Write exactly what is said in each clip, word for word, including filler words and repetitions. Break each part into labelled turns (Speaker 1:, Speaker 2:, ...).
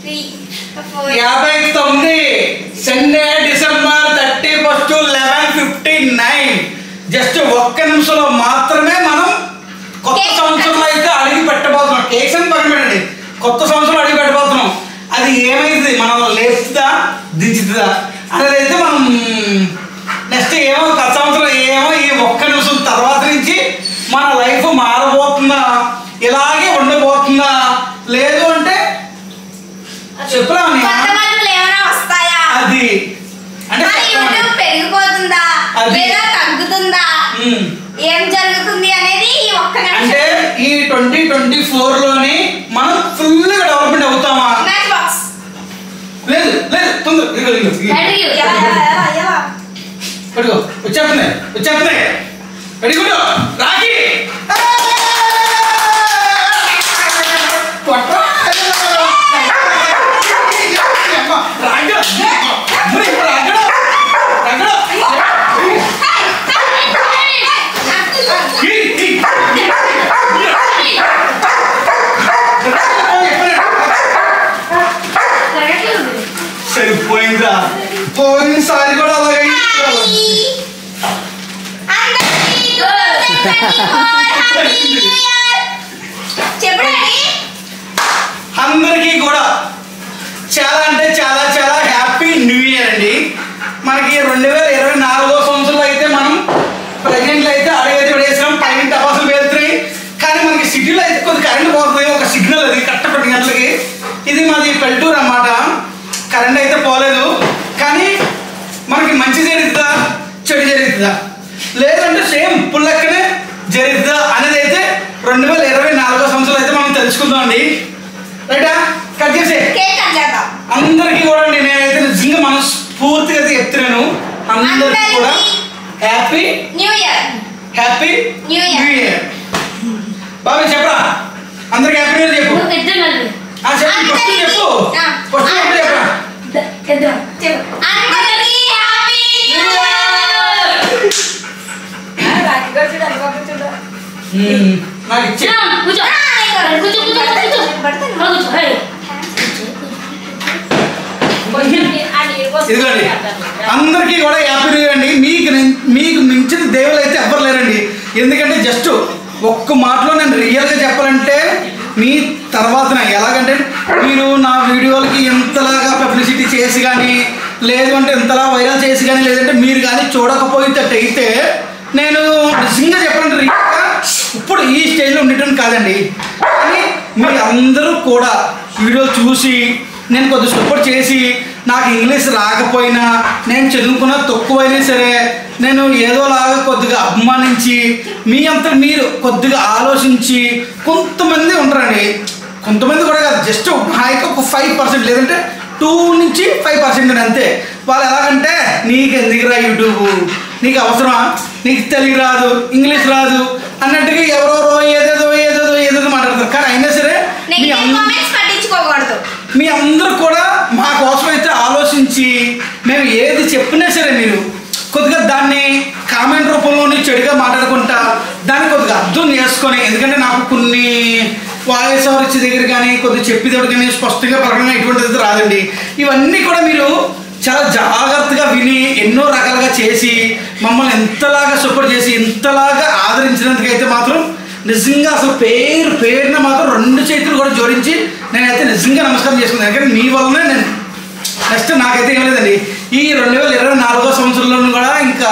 Speaker 1: యాభై తొమ్మిది Sunday December thirty first eleven fifty nine just ఒక్క నిమిషంలో మాత్రమే మనం కొత్త సంవత్సరంలో అయితే అడిగి పెట్టబోతున్నాం. కేక్స్ అని పక్కన పెట్టండి, కొత్త సంవత్సరం అడిగి పెట్టబోతున్నాం. అది ఏమైంది మనల్ని లేపుతుందా దించుతుందా అనేది అయితే మనం నెక్స్ట్ ఏమో కొత్త సంవత్సరం ఏమో ఈ ఒక్క నిమిషం తర్వాత నుంచి మన లైఫ్ మారబోతుందా, ఇలాగే ఉండబోతుందా, లేదు అంటే చెప్పరా అది అంటే
Speaker 2: పెరిగిపోతుందా లేదా తగ్గుతుందా ఏం జరుగుతుంది అనేది
Speaker 1: అంటే ఈ ట్వంటీ ట్వంటీ ఫోర్ లోని మనం ఫుల్ గా డెవలప్మెంట్ అవుతామా లేదు లేదు తొందర వచ్చేస్తున్నాయి వచ్చేస్తున్నాయి అడిగుడు రాకి సరిపోయిందా పోయినసారి కూడా అలాగే అందరికీ కూడా చాలా అంటే చాలా చాలా హ్యాపీ న్యూ ఇయర్ అండి. మనకి రెండు వేల ఇరవై నాలుగో సంవత్సరంలో అయితే మనం ప్రెగ్నెంట్లు అయితే అడుగైతే పడేసాం, పైన టపాసులు పేరుతున్నాయి. కానీ మనకి సిటీలో అయితే కొద్ది కరెంట్ పోతుంది, ఒక సిగ్నల్ అది కరెక్ట్ పది గంటలకి. ఇది మాది పల్లెటూరు అన్నమాట, కరెంట్ అయితే పోలేదు. కానీ మనకి మంచి జరుగుతుందా చెడు జరుగుతుందా లేదంటే సేమ్ పుల్లక్కనే జరుగుతుందా అనేది అయితే రెండు వేల ఇరవై నాలుగో సంవత్సరం అయితే మనం తెలుసుకుందాం అండి. రైటా? కట్ చేసే అందరికీ కూడా నేనైతే నిజంగా మనస్ఫూర్తిగా అయితే చెప్తున్నాను, అందరికీ కూడా happy new year happy new year. బాబు చెప్పరా అందరికి హ్యాపీ న్యూ ఇయర్ చెప్పు. చెప్పు ఫస్ట్ చెప్పు ఫస్ట్ చెప్పరా నాకు ఇచ్చే ఇదిగోండి అందరికీ కూడా హ్యాపీ న్యూ ఇయర్ అండి. మీకు మీకు మించిన దేవుళ్ళు అయితే ఎవ్వరు లేరండి. ఎందుకంటే జస్ట్ ఒక్క మాటలో నేను రియల్గా చెప్పాలంటే మీ తర్వాత ఎలాగంటే మీరు నా వీడియోలకి ఎంతలాగా పబ్లిసిటీ చేసి కానీ లేదు అంటే ఎంతలా వైరల్ చేసి కానీ లేదంటే మీరు కానీ చూడకపోయేటట్టయితే నేను నిజంగా చెప్పాలంటే రియల్గా ఇప్పుడు ఈ స్టేజ్లో ఉండటం కాదండి. కానీ మీరు అందరూ కూడా వీడియో చూసి నేను కొద్దిగా సపోర్ట్ చేసి నాకు ఇంగ్లీష్ రాకపోయినా నేను చదువుకున్న తక్కువైనా సరే నేను ఏదోలాగా కొద్దిగా అభిమానించి మీ అంతా మీరు కొద్దిగా ఆలోచించి కొంతమంది ఉంటారండి, కొంతమంది కూడా కాదు జస్ట్ హాయిగా ఒక ఫైవ్ పర్సెంట్ లేదంటే టూ నుంచి ఫైవ్ పర్సెంట్ అంతే. వాళ్ళు ఎలాగంటే నీకు ఎందుకురా యూట్యూబ్, నీకు అవసరమా, నీకు తెలుగు రాదు ఇంగ్లీష్ రాదు అన్నట్టుగా ఎవరెవరో ఏదేదో ఏదేదో ఏదేదో మాట్లాడతారు. కానీ అయినా సరే మీ అందరూ కూడా మా కోసం అయితే ఆలోచించి మేము ఏది చెప్పినా సరే మీరు కొద్దిగా దాన్ని కామెంట్ రూపంలోని చెడుగా మాట్లాడుకుంటా దాన్ని కొద్దిగా అర్థం చేసుకొని, ఎందుకంటే నాకు కొన్ని వాయిస్ ఓవర్ ఇచ్చే దగ్గర కానీ కొద్దిగా చెప్పేటప్పుడు కానీ స్పష్టంగా పలకడం ఎటువంటిది రాదండి. ఇవన్నీ కూడా మీరు చాలా జాగ్రత్తగా విని ఎన్నో రకాలుగా చేసి మమ్మల్ని ఎంతలాగా సపోర్ట్ చేసి ఎంతలాగా ఆదరించినందుకైతే మాత్రం నిజంగా అసలు పేరు పేరున మాత్రం రెండు చేతులు కూడా జోడించి నేనైతే నిజంగా నమస్కారం చేసుకున్నాను. ఎందుకంటే మీ వల్లనే నేను నెక్స్ట్ నాకైతే ఏం లేదండి ఈ రెండు వేల ఇరవై నాలుగో సంవత్సరంలో కూడా ఇంకా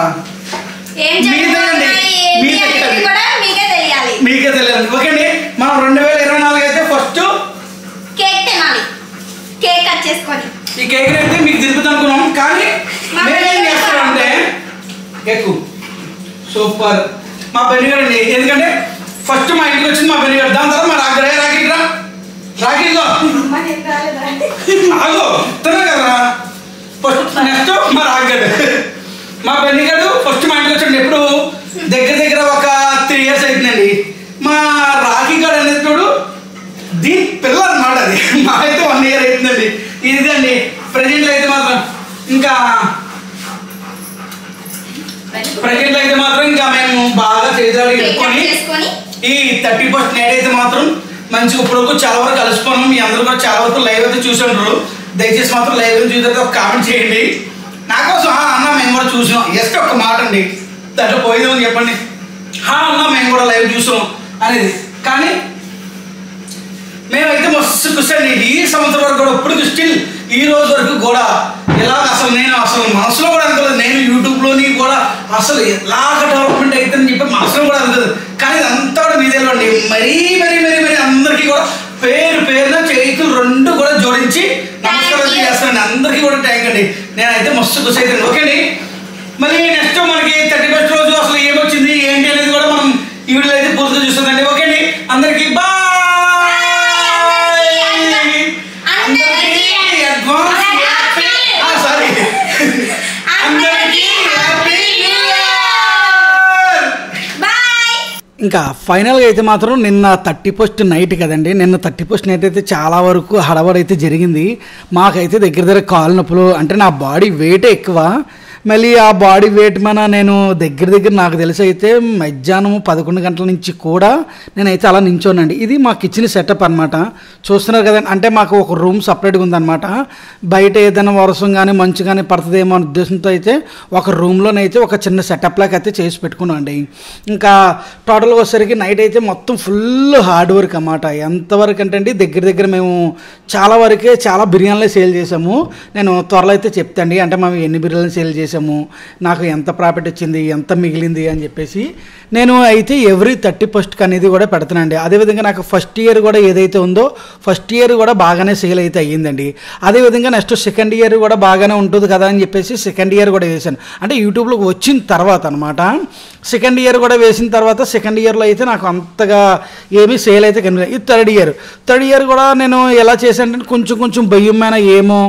Speaker 1: మీకే తెలియాలి. ఓకే అండి, మనం రెండు వేల ఇరవై నాలుగు అయితే ఫస్ట్
Speaker 2: కేక్ తినాలి, కేక్ కట్ చేసుకొని
Speaker 1: ఈ కేక్ అయితే మీకు తిరుగుతుంది అనుకున్నాం. కానీ మేమేం చేస్తామంటే కేక్ సూపర్ మా బెనిగారు అండి. ఎందుకంటే ఫస్ట్ మా ఇంటికి వచ్చింది మా బెనిగారు, దాని తర్వాత మా రాగరే రాకిట్రా రాకిట్లో ఆగో ఇస్తున్నా కదా ఫస్ట్ నెక్స్ట్ మా రాగడు మా బెనిగాడు ఫస్ట్ మా ఇంటికి వచ్చాడు. ఎప్పుడు దగ్గర దగ్గర ఒక త్రీ ఇయర్స్ అవుతుందండి. మా రాఖీ గారు అనేది చూడు దీని పిల్ల అన్నమాట, అది మా అయితే వన్ ఇయర్ అవుతుందండి. ఇదండి ప్రజెంట్లో అయితే మాత్రం ఇంకా ప్రజెంట్ అయితే మాత్రం ఇంకా మేము బాగా చేతులు పెట్టుకొని ఈ థర్టీ ఫస్ట్ నైట్ అయితే మాత్రం మంచిగా ఇప్పుడు చాలా వరకు కలిసిపోయాం. మీ అందరూ కూడా చాలా వరకు లైవ్ అయితే చూసుంటారు. దయచేసి మాత్రం లైవ్ చూసి ఒక కామెంట్ చేయండి నా కోసం. అన్న మేము కూడా చూసాం, జస్ట్ ఒక మాట అండి, దాంట్లో పోయేదేమని చెప్పండి. అన్న మేము కూడా లైవ్ చూసాం అనేది. కానీ మేమైతే మస్తు ఖుషి అండి. ఈ సంవత్సరం వరకు కూడా ఇప్పుడు స్టిల్ ఈ రోజు వరకు కూడా ఎలాగ అసలు నేను అసలు మనసులో కూడా అనుకోలేదు. నేను యూట్యూబ్లోని కూడా అసలు ఎలాగ డెవలప్మెంట్ అవుతుందని చెప్పి మనసులో కూడా అనుకోలేదు. కానీ ఇదంతా కూడా మీదే అండి. మరీ మరీ మరీ మరీ అందరికీ కూడా పేరు పేరున చేతులు రెండు కూడా జోడించి నమస్కారం చేస్తానండి. అందరికీ కూడా థ్యాంక్ అండి. నేనైతే మస్తు ఖుషి అవుతాను. ఓకే అండి, మళ్ళీ నెక్స్ట్ మనకి థర్టీ ఫస్ట్ రోజు అసలు ఏమొచ్చింది ఏంటి అనేది కూడా మనం ఈ వీడియోలో అయితే పూర్తిగా చూస్తుందండి. ఓకే అండి, అందరికీ బాయ్. ఇంకా ఫైనల్గా అయితే మాత్రం నిన్న థర్టీ ఫస్ట్ నైట్ కదండి. నిన్న థర్టీ ఫస్ట్ నైట్ అయితే చాలా వరకు హడబడి అయితే జరిగింది. మాకైతే దగ్గర దగ్గర కాలు నొప్పులు, అంటే నా బాడీ వెయిటే ఎక్కువ. మళ్ళీ ఆ బాడీ వెయిట్ మన నేను దగ్గర దగ్గర నాకు తెలిసి అయితే మధ్యాహ్నం పదకొండు గంటల నుంచి కూడా నేనైతే అలా నించోనండి. ఇది మా కిచెన్ సెటప్ అనమాట. చూస్తున్నారు కదండి, అంటే మాకు ఒక రూమ్ సపరేట్గా ఉందన్నమాట. బయట ఏదైనా వర్షం కానీ మంచు కానీ పడుతుందేమో అనే ఉద్దేశంతో అయితే ఒక రూమ్లోనైతే ఒక చిన్న సెటప్ లాగా అయితే చేసి పెట్టుకున్నాం అండి. ఇంకా టోటల్గా వచ్చేసరికి నైట్ అయితే మొత్తం ఫుల్ హార్డ్ వర్క్ అన్నమాట. ఎంతవరకు అంటే అండి దగ్గర దగ్గర మేము చాలా వరకే చాలా బిర్యానీలు సేల్ చేసాము. నేను త్వరలో అయితే చెప్తాండి, అంటే మేము ఎన్ని బిర్యానీలు సేల్ చేసాము, నాకు ఎంత ప్రాఫిట్ వచ్చింది, ఎంత మిగిలింది అని చెప్పేసి. నేను అయితే ఎవ్రీ థర్టీ ఫస్ట్కి అనేది కూడా పెడతానండి. అదేవిధంగా నాకు ఫస్ట్ ఇయర్ కూడా ఏదైతే ఉందో ఫస్ట్ ఇయర్ కూడా బాగానే సేల్ అయితే అయ్యిందండి. అదేవిధంగా నెక్స్ట్ సెకండ్ ఇయర్ కూడా బాగానే ఉంటుంది కదా అని చెప్పేసి సెకండ్ ఇయర్ కూడా వేసాను. అంటే యూట్యూబ్లోకి వచ్చిన తర్వాత అనమాట. సెకండ్ ఇయర్ కూడా వేసిన తర్వాత సెకండ్ ఇయర్లో అయితే నాకు అంతగా ఏమీ సేల్ అయితే కనిపించలేదు. ఈ థర్డ్ ఇయర్ థర్డ్ ఇయర్ కూడా నేను ఎలా చేశానంటే కొంచెం కొంచెం భయమైన ఏమో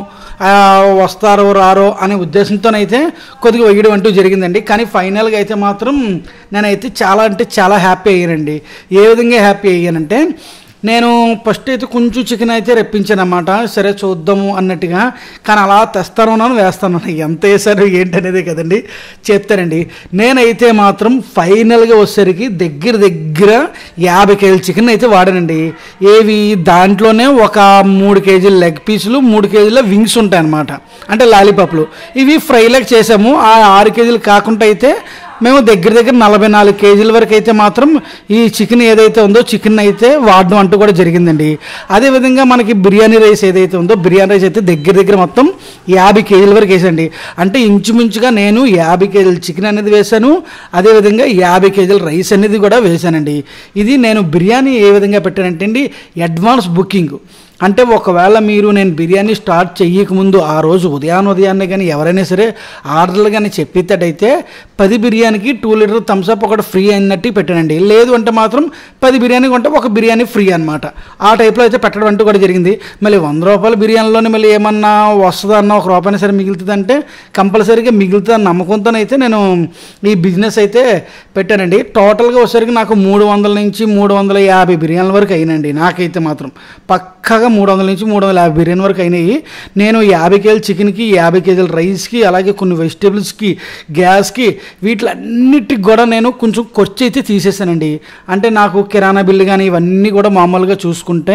Speaker 1: వస్తారో రారో అనే ఉద్దేశంతోనైతే కొద్దిగా వేయడం అంటూ జరిగిందండి. కానీ ఫైనల్గా అయితే మాత్రం నేనైతే చాలా అంటే చాలా హ్యాపీ అయ్యానండి. ఏ విధంగా హ్యాపీ అయ్యానంటే నేను ఫస్ట్ అయితే కొంచెం చికెన్ అయితే రెప్పించాను అన్నమాట. సరే చూద్దాము అన్నట్టుగా. కానీ అలా తెస్తాను వేస్తాను, ఎంత వేసారు ఏంటనేది కదండి చెప్తానండి. నేనైతే మాత్రం ఫైనల్గా వచ్చేసరికి దగ్గర దగ్గర యాభై కేజీల చికెన్ అయితే వాడానండి. ఏవి దాంట్లోనే ఒక మూడు కేజీల లెగ్ పీసులు, మూడు కేజీల వింగ్స్ ఉంటాయి అన్నమాట, అంటే లాలీపాప్లు. ఇవి ఫ్రైలాగా చేసాము. ఆ ఆరు కేజీలు కాకుండా అయితే మేము దగ్గర దగ్గర నలభై నాలుగు కేజీల వరకు అయితే మాత్రం ఈ చికెన్ ఏదైతే ఉందో చికెన్ అయితే వాడడం అంటూ కూడా జరిగిందండి. అదేవిధంగా మనకి బిర్యానీ రైస్ ఏదైతే ఉందో బిర్యానీ రైస్ అయితే దగ్గర దగ్గర మొత్తం యాభై కేజీల వరకు వేసండి. అంటే ఇంచుమించుగా నేను యాభై కేజీల చికెన్ అనేది వేసాను, అదేవిధంగా యాభై కేజీల రైస్ అనేది కూడా వేసానండి. ఇది నేను బిర్యానీ ఏ విధంగా పెట్టానంటే అండి అడ్వాన్స్ బుకింగ్. అంటే ఒకవేళ మీరు నేను బిర్యానీ స్టార్ట్ చెయ్యకముందు ఆ రోజు ఉదయాన్ని ఉదయాన్నే కానీ ఎవరైనా సరే ఆర్డర్లు కానీ చెప్పేటట్టయితే పది బిర్యానీకి టూ లీటర్ థమ్స్అప్ ఒకటి ఫ్రీ అన్నట్టు పెట్టానండి. లేదు అంటే మాత్రం పది బిర్యానీ కొంటే ఒక బిర్యానీ ఫ్రీ అనమాట. ఆ టైప్లో అయితే పెట్టడం అంటూ కూడా జరిగింది. మళ్ళీ వంద రూపాయల బిర్యానీలోనే మళ్ళీ ఏమన్నా వస్తుందన్న ఒక రూపాయన సరే మిగులుతుందంటే కంపల్సరీగా మిగులుతుందని నమ్మకంతోనైతే నేను ఈ బిజినెస్ అయితే పెట్టానండి. టోటల్గా వచ్చేసరికి నాకు మూడు వందల నుంచి మూడు వందల యాభై బిర్యానీల వరకు అయినండి. నాకైతే మాత్రం పక్కగా మూడు వందల నుంచి మూడు వందల యాభై బిర్యానీ వరకు అయినాయి. నేను యాభై కేజీల చికెన్కి, యాభై కేజీల రైస్కి, అలాగే కొన్ని వెజిటేబుల్స్కి, గ్యాస్కి, వీటిలన్నిటికి కూడా నేను కొంచెం ఖర్చు అయితే తీసేసానండి. అంటే నాకు కిరాణా బిల్లు కానీ ఇవన్నీ కూడా మామూలుగా చూసుకుంటే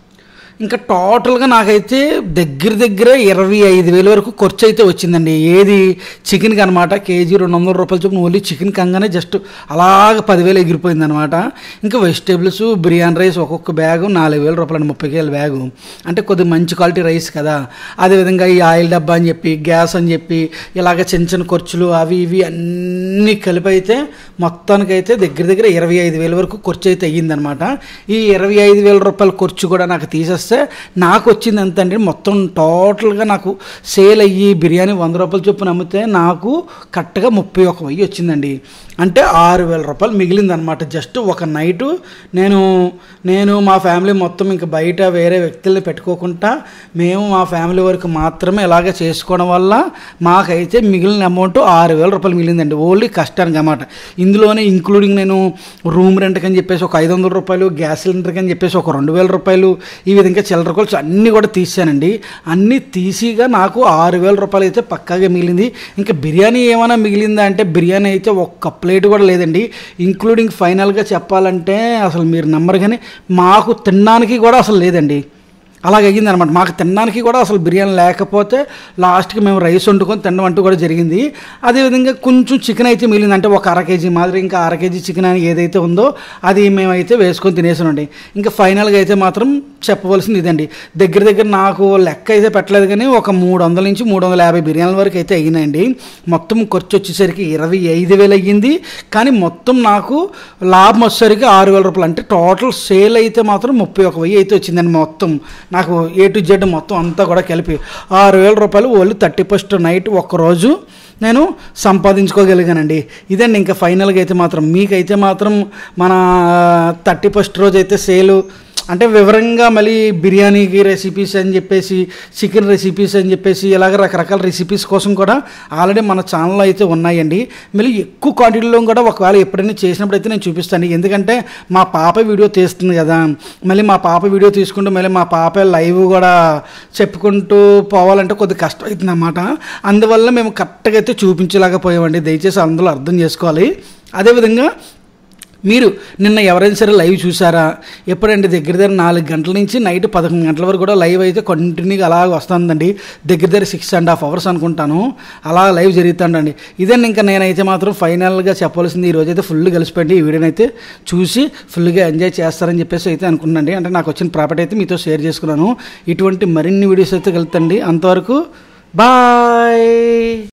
Speaker 1: ఇంకా టోటల్గా నాకైతే దగ్గర దగ్గర ఇరవై ఐదు వేల వరకు ఖర్చు అయితే వచ్చిందండి. ఏది చికెన్కి అనమాట. కేజీ రెండు వందల రూపాయలు చొప్పున ఓన్లీ చికెన్ కంగానే జస్ట్ అలాగ పదివేలు ఎగిరిపోయింది అనమాట. ఇంకా వెజిటేబుల్స్, బిర్యానీ రైస్ ఒక్కొక్క బ్యాగు నాలుగు వేల రూపాయలు అండి, ముప్పై కేజీల బ్యాగు. అంటే కొద్దిగా మంచి క్వాలిటీ రైస్ కదా. అదేవిధంగా ఈ ఆయిల్ డబ్బా అని చెప్పి, గ్యాస్ అని చెప్పి, ఇలాగ చిన్న చిన్న ఖర్చులు అవి ఇవి అన్నీ కలిపి అయితే మొత్తానికైతే దగ్గర దగ్గర ఇరవై ఐదు వేల వరకు ఖర్చు అయితే అయ్యిందనమాట. ఈ ఇరవై ఐదు వేల రూపాయల ఖర్చు కూడా నాకు తీసేస్తే నాకు వచ్చింది ఎంత అంటే మొత్తం టోటల్గా నాకు సేల్ అయ్యి బిర్యానీ వంద రూపాయలు చొప్పున అమ్మితే నాకు కరెక్ట్గా ముప్పై ఒక వెయ్యి వచ్చిందండి. అంటే ఆరు వేల రూపాయలు మిగిలిందనమాట జస్ట్ ఒక నైటు. నేను నేను మా ఫ్యామిలీ మొత్తం ఇంకా బయట వేరే వ్యక్తుల్ని పెట్టుకోకుండా మేము మా ఫ్యామిలీ వరకు మాత్రమే ఇలాగే చేసుకోవడం వల్ల మాకైతే మిగిలిన అమౌంట్ ఆరు వేల రూపాయలు మిగిలిందండి. ఓన్లీ కష్టానికి అన్నమాట. ఇందులోనే ఇంక్లూడింగ్ నేను రూమ్ రెంట్కి అని చెప్పేసి ఒక ఐదు వందల రూపాయలు, గ్యాస్ సిలిండర్కి అని చెప్పేసి ఒక రెండు వేల రూపాయలు, ఈ విధంగా చిల్లర ఖర్చు అన్నీ కూడా తీసానండి. అన్నీ తీసిగా నాకు ఆరు వేల రూపాయలు అయితే పక్కాగా మిగిలింది. ఇంకా బిర్యానీ ఏమైనా మిగిలిందా అంటే బిర్యానీ అయితే ఒక్క ప్లేట్ కూడా లేదండి. ఇంక్లూడింగ్ ఫైనల్గా చెప్పాలంటే అసలు మీరు నమ్మరు కానీ మాకు తినడానికి కూడా అసలు లేదండి. అలాగ అయ్యింది అనమాట. మాకు తినడానికి కూడా అసలు బిర్యానీ లేకపోతే లాస్ట్కి మేము రైస్ వండుకొని తినడం అంటూ కూడా జరిగింది. అదేవిధంగా కొంచెం చికెన్ అయితే మిగిలింది, అంటే ఒక అర కేజీ మాదిరి ఇంకా అర కేజీ చికెన్ అని ఏదైతే ఉందో అది మేమైతే వేసుకొని తినేసానండి. ఇంకా ఫైనల్గా అయితే మాత్రం చెప్పవలసింది ఇదండి. దగ్గర దగ్గర నాకు లెక్క అయితే పెట్టలేదు కానీ ఒక మూడు వందల నుంచి మూడు వందల యాభై బిర్యానీల వరకు అయితే అయినాయండి. మొత్తం ఖర్చు వచ్చేసరికి ఇరవై ఐదు వేలు అయ్యింది. కానీ మొత్తం నాకు లాభం వచ్చేసరికి ఆరు వేల రూపాయలు, అంటే టోటల్ సేల్ అయితే మాత్రం ముప్పై ఒక వెయ్యి అయితే వచ్చిందండి. మొత్తం నాకు ఏ టు జెడ్ మొత్తం అంతా కూడా కలిపి ఆరు వేల రూపాయలు ఓన్లీ థర్టీ ఫస్ట్ నైట్ ఒక్కరోజు నేను సంపాదించుకోగలిగానండి. ఇదండి ఇంకా ఫైనల్గా అయితే మాత్రం మీకైతే మాత్రం మన థర్టీ ఫస్ట్ రోజు అయితే సేలు అంటే వివరంగా మళ్ళీ బిర్యానీకి రెసిపీస్ అని చెప్పేసి చికెన్ రెసిపీస్ అని చెప్పేసి ఇలాగ రకరకాల రెసిపీస్ కోసం కూడా ఆల్రెడీ మన ఛానల్లో అయితే ఉన్నాయండి. మళ్ళీ ఎక్కువ క్వాంటిటీలో కూడా ఒకవేళ ఎప్పుడైనా చేసినప్పుడు అయితే నేను చూపిస్తాను. ఎందుకంటే మా పాప వీడియో తీస్తుంది కదా, మళ్ళీ మా పాప వీడియో తీసుకుంటూ మళ్ళీ మా పాప లైవ్ కూడా చెప్పుకుంటూ పోవాలంటే కొద్దిగా కష్టం అవుతుంది అన్నమాట. అందువల్ల మేము కరెక్ట్గా అయితే చూపించలేకపోయామండి. దయచేసి అందులో అర్థం చేసుకోవాలి. అదేవిధంగా మీరు నిన్న ఎవరైనా సరే లైవ్ చూసారా? ఎప్పుడంటే దగ్గర దగ్గర నాలుగు గంటల నుంచి నైట్ పదకొండు గంటల వరకు కూడా లైవ్ అయితే కంటిన్యూగా అలా వస్తుందండి. దగ్గర దగ్గర సిక్స్ అండ్ హాఫ్ అవర్స్ అనుకుంటాను అలా లైవ్ జరుగుతుందండి. ఇదండి ఇంకా నేనైతే మాత్రం ఫైనల్గా చెప్పవలసింది. ఈరోజు అయితే ఫుల్ కలిసిపోయింది. ఈ వీడియోని అయితే చూసి ఫుల్గా ఎంజాయ్ చేస్తారని చెప్పేసి అయితే అనుకున్నాండి. అంటే నాకు వచ్చిన ప్రాపర్టీ అయితే మీతో షేర్ చేసుకున్నాను. ఇటువంటి మరిన్ని వీడియోస్ అయితే కలుగుతండి. అంతవరకు బాయ్.